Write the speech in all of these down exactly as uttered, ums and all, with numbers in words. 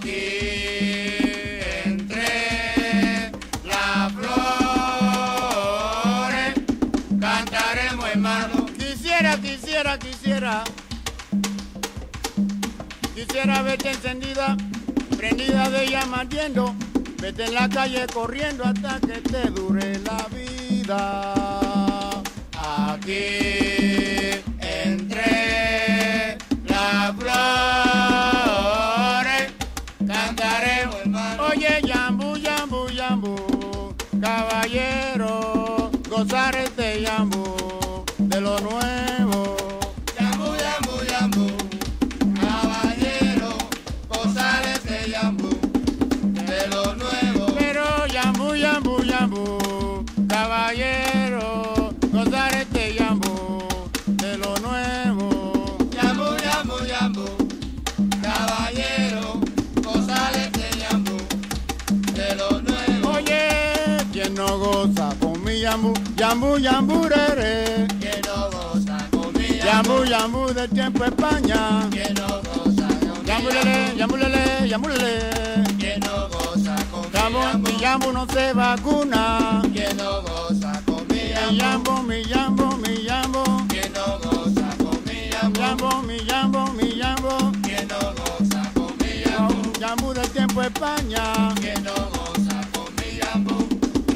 Aquí entre las flores cantaremos, hermano. Quisiera, quisiera, quisiera, quisiera verte encendida, prendida de llama ardiendo, vete en la calle corriendo hasta que te dure la vida. Aquí entre las flores cantaremos, hermano. Oye, yambu, yambu, yambu, caballero, gozar este yambu de lo nuevo. Yambu, yambu, yambu, caballero, gozar este yambu de lo nuevo. Pero yambu, yambu, yambu, caballero, gozar este yambu de lo nuevo. Yambu, yambu, yambu, caballero, gozar este yambu de lo nuevo. Oye, quien no goza con mi yambu, yambu, yamburere. Que no goza con mi Yambu, yambu, yambu del tiempo España. que no goza con mi Yambulele, yambu, yambulele, yambulele. que no goza con mi Yambu, yambu, mi yambu no se vacuna. que no goza con mi Mi yambu, yambo, mi yambo, mi yambo. que no goza con mi yambu, Yambo, mi yambo, mi yambo. que no goza con mi yambu, Yambu del tiempo España. que no goza con mi yambu.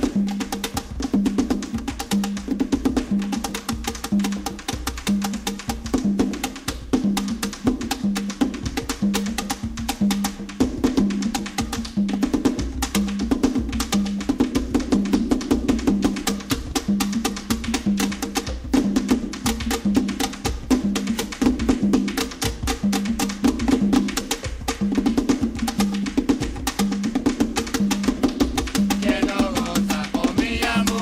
Que no goza con mi yambu,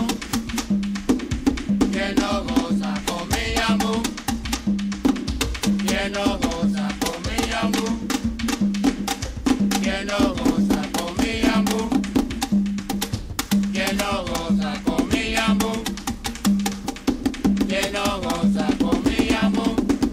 que no goza con mi yambu, que no goza con mi yambu, que no goza con mi yambu, que no goza con mi yambu, que no goza con mi yambu,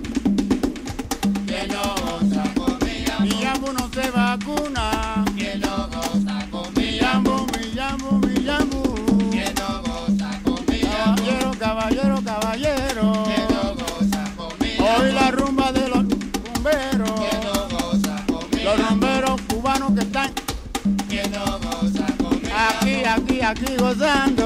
que no goza con mi Mi yambu, yambu no se vacuna. que no goza con mi Mi yambu, yambu, mi yambu, mi yambu. que no goza con mi yambu, Caballero, caballero, caballero. que no goza con mi Hoy la yambu, rumba de los rumberos. que no goza con mi Los yambu, rumberos cubanos que están que no goza con mi aquí, yambu, aquí, aquí gozando.